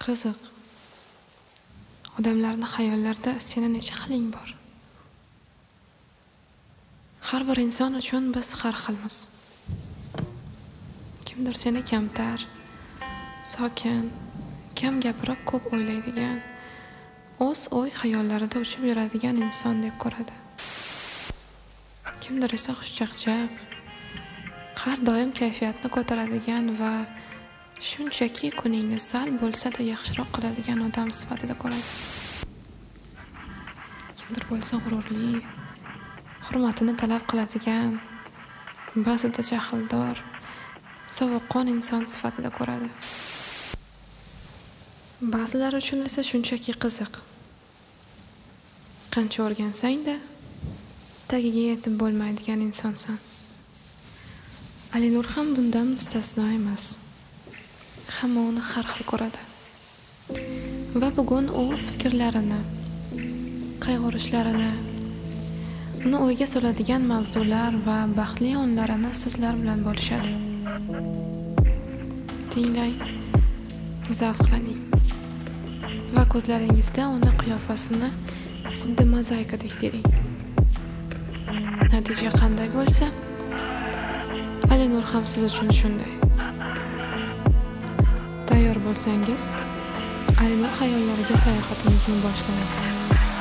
Qiziq. Odamlarning xayollarida seni necha xiling bor? Har bir inson uchun biz har xilmiz. Kimdir seni kamtar, sokin, kam gapirib ko'p o'ylaydigan, o'z xayollarida uchib yuradigan inson deb ko'radi. Kimdir esa xushchaqchaq, har doim kayfiyatni ko'taradigan va shunchaki kuningni sal bo'lsa-da yaxshiroq qiladigan odam sifatida ko'radi. Kimdir bo'lsa g'ururli, hurmatini talab qiladigan, ba'zida jahldor, sovuqqon inson sifatida ko'radi. Ba'zilar uchun esa shunchaki qiziq. Qancha o'rgansang-da, tagiga yetib bo'lmaydigan insonsan. Alinur ham bundan mustasno emas. Hamma uni har xil ko'radi. Va bugun o'z fikrlarini, qayg'urishlarini, uni o'yga soladigan mavzular va baxtli onlarini sizlar bilan bo'lishadi. Tinglang, zavqlaning va ko'zlaringizda uni qiyofasini xuddi mozaikadek tering. Natija qanday bo'lsa, Alinur ham siz uchun shunday. Tayyor bo'lsangiz, Alinur xayollariga sayohatimizni boshlaymiz.